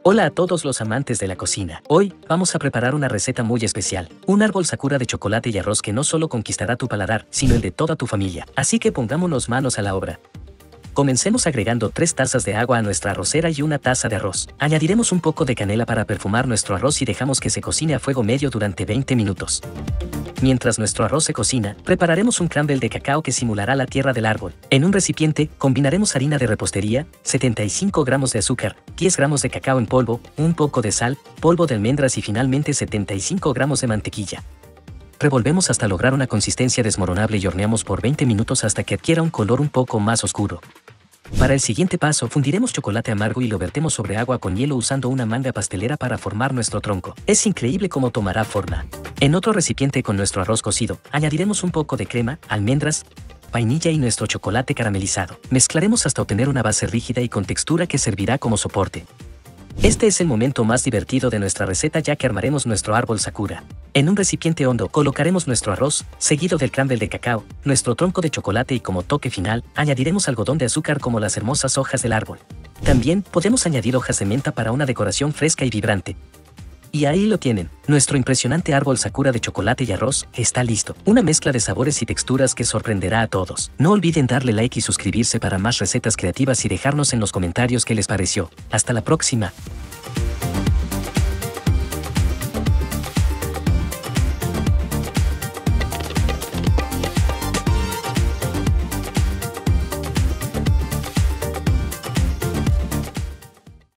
Hola a todos los amantes de la cocina. Hoy vamos a preparar una receta muy especial. Un árbol Sakura de chocolate y arroz que no solo conquistará tu paladar, sino el de toda tu familia. Así que pongámonos manos a la obra. Comencemos agregando 3 tazas de agua a nuestra arrocera y 1 taza de arroz. Añadiremos un poco de canela para perfumar nuestro arroz y dejamos que se cocine a fuego medio durante 20 minutos. Mientras nuestro arroz se cocina, prepararemos un crumble de cacao que simulará la tierra del árbol. En un recipiente, combinaremos harina de repostería, 75 gramos de azúcar, 10 gramos de cacao en polvo, un poco de sal, polvo de almendras y finalmente 75 gramos de mantequilla. Revolvemos hasta lograr una consistencia desmoronable y horneamos por 20 minutos hasta que adquiera un color un poco más oscuro. Para el siguiente paso, fundiremos chocolate amargo y lo vertemos sobre agua con hielo usando una manga pastelera para formar nuestro tronco. Es increíble cómo tomará forma. En otro recipiente con nuestro arroz cocido, añadiremos un poco de crema, almendras, vainilla y nuestro chocolate caramelizado. Mezclaremos hasta obtener una base rígida y con textura que servirá como soporte. Este es el momento más divertido de nuestra receta ya que armaremos nuestro árbol Sakura. En un recipiente hondo colocaremos nuestro arroz, seguido del crumble de cacao, nuestro tronco de chocolate y como toque final, añadiremos algodón de azúcar como las hermosas hojas del árbol. También podemos añadir hojas de menta para una decoración fresca y vibrante. Y ahí lo tienen, nuestro impresionante árbol Sakura de chocolate y arroz está listo. Una mezcla de sabores y texturas que sorprenderá a todos. No olviden darle like y suscribirse para más recetas creativas y dejarnos en los comentarios qué les pareció. Hasta la próxima.